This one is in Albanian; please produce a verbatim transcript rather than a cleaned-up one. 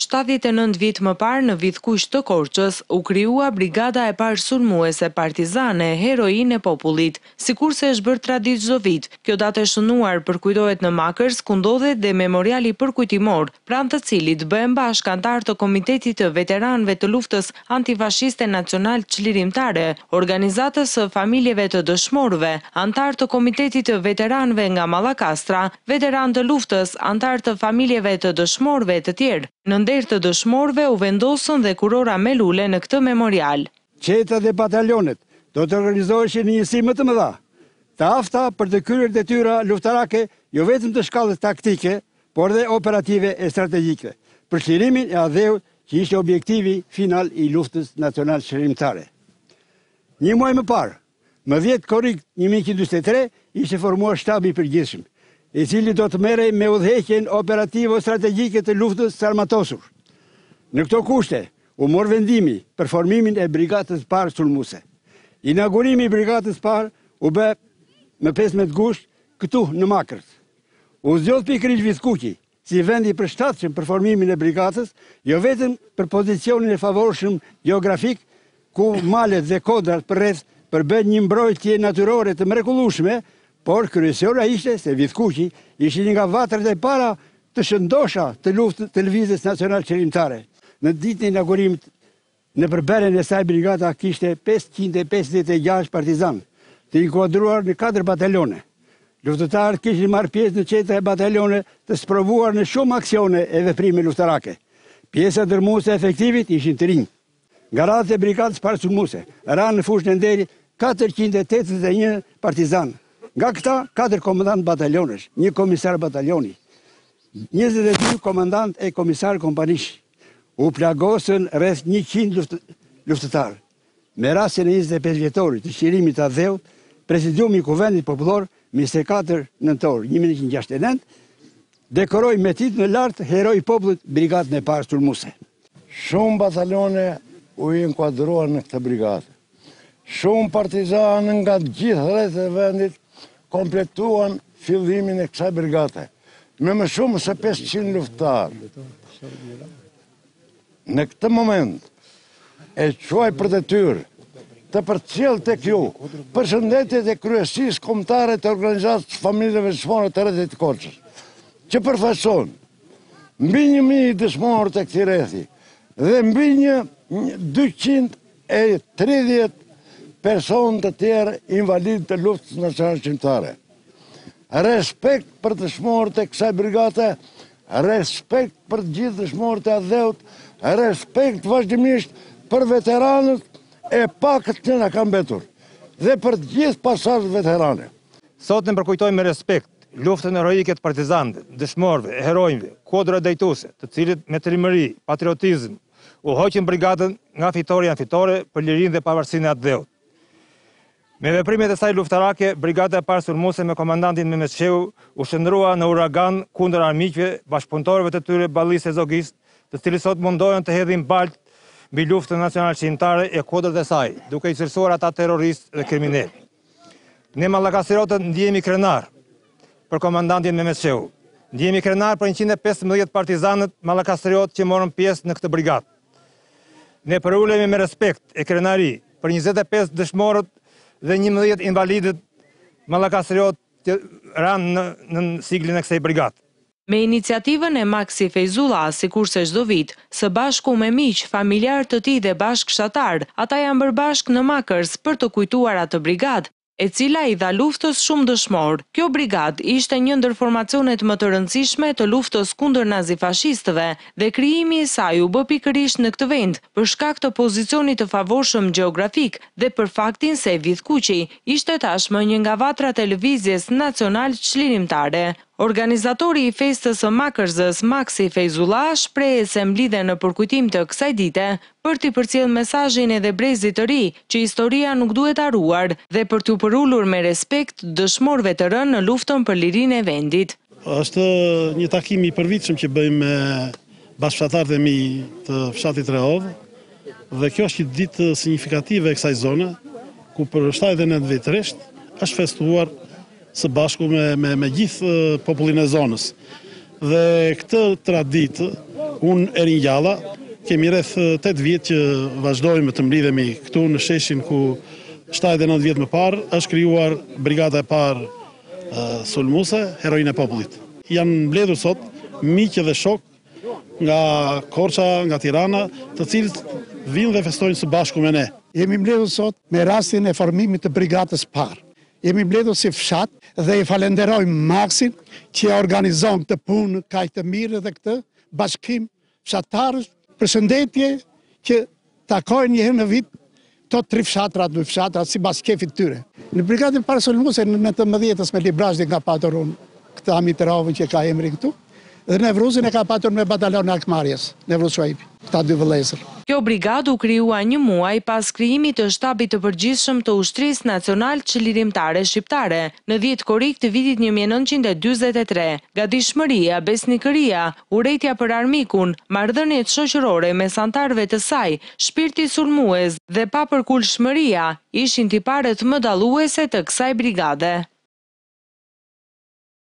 shtatëdhjetë e nëntë vjet më parë në Vidhkuq të Korçës u krijua brigada e parë sulmuese partizane Heroinë e Popullit. Sikurse është bërë traditë çdo vit, kjo datë e shënuar përkujtohet në Makërs, ku ndodhet dhe memoriali përkujtimor, pranë të cilit bëhen bashkë anëtarë të Komitetit të Veteranëve të Luftës Antifashiste Nacional Çlirimtare, organizatës së familjeve të dëshmorëve, anëtarë të Komitetit të Veteranëve nga Mallakastra, veteranë të luftës, anëtarë të familjeve të dëshmorëve të tjerë. Në nder të dëshmorëve u vendosën dhe kurora me lule në këtë memorial. Qeta dhe batalionet do të organizoheshin në njësi më të mëdha, të afta për të kryer detyra luftarake jo vetëm të shkallës taktike, por dhe operative e strategjike, për çlirimin e adheut që ishte objektivi final i luftës nacional çlirimtare. Një muaj më parë, më dhjetë korrik një mijë nëntëqind e njëzet e tre, ishte formuar shtabi i përgjithshëm, i cili do të merrej me udhëheqjen operative strategjike të luftës së armatosur. Në këto kushte, u mor vendimi për formimin e brigadës së parë sulmuese. Inaugurimi i brigadës së parë u bë më pesëmbëdhjetë gusht këtu në Makërs. U zgjodh pikërisht Vidhkuqi si vendi i përshtatshëm për formimin e brigadës, jo vetëm për pozicionin e favorshëm gjeografik, ku malet dhe kodrat përreth përbën një mbrojtje natyrore të mrekullueshme, por kryesora ishte se Vidhkuqi ishte një nga vatrat e para të shëndosha të luftës të lëvizjes nacional çlirimtare. Në ditën e inaugurimit në përbërjen e saj brigada kishte pesëqind e pesëdhjetë e gjashtë partizan, të inkuadruar në katër batalione. Luftëtarët kishin marrë pjesë në qeta e batalione të sprovuar në shumë aksione e veprime luftarake. Pjesa dërmuese e efektivit ishin të rinj. Nga radhët e brigadës parë sulmuese, ranë në fushën e nderit katërqind e tetëdhjetë e një partizan. Nga këta, katër komandant batalionesh, një komisar batalioni, njëzet e dy komandant e komisar kompanish. U plagosën rreth njëqind luftëtarë. Me rastin e njëzet e pesë vjetorit të çlirimit të adheut, Presidiumi i Kuvendit Popullor, njëzet e katër nëntor një mijë nëntëqind e gjashtëdhjetë e nëntë, dekoroi me titull të lartë Heroi i Popullit brigadën e parë sulmuese. Shumë batalione u inkuadruan në këtë brigadë. Shumë partizanë nga gjithë rrethet e vendit kompletuan fillimin e kësaj brigade, me më shumë se pesëqind luftëtarë. Në këtë moment, e quaj për detyrë të përcjell tek ju përshëndetjet e kryesisë kombëtare të organizatës familjeve dëshmorë të rrethit të Korçës, që përfaqëson mbi një mijë dëshmorë të këtij rrethi dhe mbi një dyqind e tridhjetë personë të tjerë invalid të luftës nacionale çlirimtare. Respekt për dëshmorët e kësaj brigade, respekt për të gjithë dëshmorët e adheut, respekt vazhdimisht për veteranët e pakët që na kanë mbetur dhe për të gjithë pasardhët veterane. Sot ne përkujtojmë me respekt luftën heroike të partizanëve, dëshmorëve, herojve, kodra drejtuese, të cilët me trimëri, patriotizëm u hoqën brigadën nga fitore janë fitore për lirinë dhe pavarësinë e adheut. Me veprimet e saj luftarake, brigada e parë sulmuese me komandantin Mehmet Shehu u shndrua në uragan kundër armiqve, bashkëpunëtorëve të tyre ballisë e Zogis, të cilët sot mundohen të hedhin balt mbi luftën nacionale çlirimtare e kodrat e saj, duke i cilësuar ata terroristë dhe kriminal. Ne mallakastirotët ndjehemi krenar për komandantin Mehmet Shehu. Ndjehemi krenar për njëqind e pesëmbëdhjetë partizanët mallakastriot që morën pjesë në këtë brigadë. Ne përulemi me respekt e krenari për njëzet e pesë dëshmorët dhe njëmbëdhjetë invalidët mallakastriot që ranë në, në siglin e kësaj brigade. Me iniciativën e Maksi Fejzulla, sikurse çdo vit, së bashku me miq, familjar të tij dhe bashkështatar, ata janë bërë bashkë në Makërs për të kujtuar atë brigadë, e cila i dha luftës shumë dëshmor. Kjo brigad ishte një ndër formacionet më të rëndësishme të luftës kundër nazifashistëve dhe krijimi i saj u bë pikërisht në këtë vend për shkak të pozicionit të favorshëm gjeografik dhe për faktin se Vidhkuqi ishte tashmë një nga vatrat e lëvizjes nacional çlirimtare. Organizatori i festës së Makërzës, Maksi Fejzulla, shpreh se mblidhen në përkujtim të kësaj dite për t'i përcjellë mesazhin edhe brezit të ri që historia nuk duhet harruar dhe për t'u përulur me respekt dëshmorëve të rënë në luftën për lirinë e vendit. Është një takim i përvitshëm që bëjmë me bashkëfshatarët e mi të fshatit Rehov dhe kjo është një ditë signifikative e kësaj zone ku për shtatëdhjetë e nëntë vjet rresht është festuar së bashku me, me, me gjithë popullin e zonës. Dhe këtë traditë Unë Erin Gjalla, kemi rreth tetë vjet që vazhdojmë të mblidhemi këtu në sheshin ku shtatëdhjetë e nëntë vjet më parë është krijuar brigada e parë uh, sulmuese, Heroinë e Popullit. Janë mbledhur sot miq dhe shok nga Korça, nga Tirana, të cilët vinë dhe festojnë së bashku me ne. Jemi mbledhur sot me rastin e formimit të brigadës parë. Jemi mbledhur si fshat dhe i falenderojmë Maksin që organizon këtë punë kaq të mirë dhe këtë bashkim fshatarësh. Përshëndetje që takojnë një herë në vit të tri fshatrat, dy fshatrat si pas kefit tyre. Në brigadën parë sulmuese në nëntëmbëdhjetës me Librazhdin ka patur unë këtë Amiterovën që ka emri këtu. Dhe Nevruzin e ka patur me batalion Akmarjes, Nevruz Shuaibi, këta dy vëllezër. Kjo brigadë u krijua një muaj pas krijimit të shtabit të përgjithshëm të Ushtrisë Nacionale Çlirimtare Shqiptare në dhjetë korrik të vitit një mijë e nëntëqind e dyzet e tre. Gatishmëria, besnikëria, urrejtja për armikun, marrëdhëniet shoqërore mes anëtarëve të saj, shpirti sulmues dhe papërkulshmëria ishin tiparet më dalluese të kësaj brigade.